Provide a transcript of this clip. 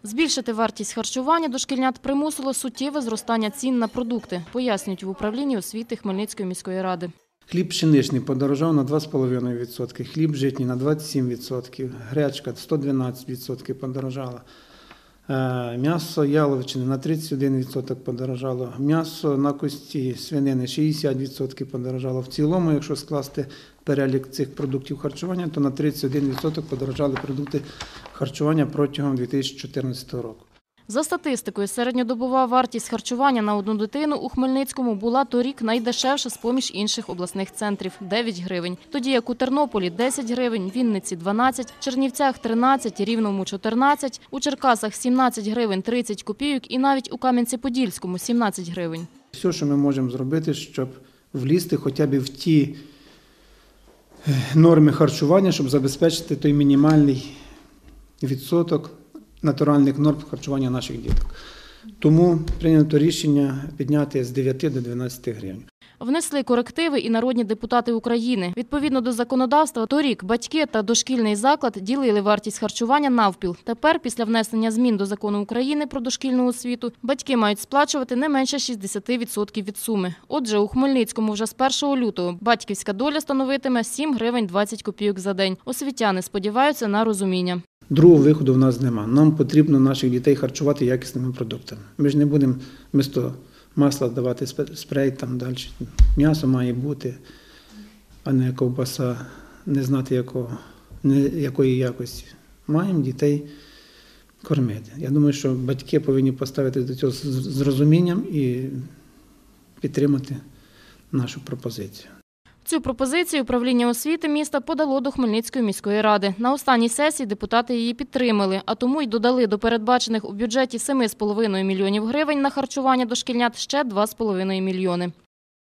Збільшити вартість харчування дошкільнят примусило суттєве зростання цін на продукти, пояснюють в управлінні освіти Хмельницької міської ради. Хліб пшеничний подорожав на 2,5%, хліб житній на 27%, гречка 112% подорожала. М'ясо яловичини на 31% подорожало, м'ясо на кості свинини 60% подорожало. В цілому, якщо скласти перелік цих продуктів харчування, то на 31% подорожали продукти харчування протягом 2014 року. За статистикою, середньодобова вартість харчування на одну дитину у Хмельницькому була торік найдешевша з-поміж інших обласних центрів – 9 гривень. Тоді як у Тернополі – 10 гривень, Вінниці – 12, Чернівцях – 13, Рівному – 14, у Черкасах – 17 гривень 30 копійок і навіть у Кам'янці-Подільському – 17 гривень. Все, що ми можемо зробити, щоб влізти хоча б в ті норми харчування, щоб забезпечити той мінімальний відсоток натуральних норм харчування наших діток. Тому прийнято рішення підняти з 9 до 12 гривень. Внесли корективи і народні депутати України. Відповідно до законодавства, торік батьки та дошкільний заклад ділили вартість харчування навпіл. Тепер, після внесення змін до Закону України про дошкільну освіту, батьки мають сплачувати не менше 60% від суми. Отже, у Хмельницькому вже з 1 лютого батьківська доля становитиме 7 гривень 20 копійок за день. Освітяни сподіваються на розуміння. Другого виходу в нас немає. Нам потрібно наших дітей харчувати якісними продуктами. Ми ж не будемо вмісто масла давати спрей, там далі. М'ясо має бути, а не ковбаса, не знати якої якості. Маємо дітей кормити. Я думаю, що батьки повинні поставити до цього з розумінням і підтримати нашу пропозицію. Цю пропозицію управління освіти міста подало до Хмельницької міської ради. На останній сесії депутати її підтримали, а тому й додали до передбачених у бюджеті 7,5 мільйонів гривень на харчування дошкільнят ще 2,5 мільйони.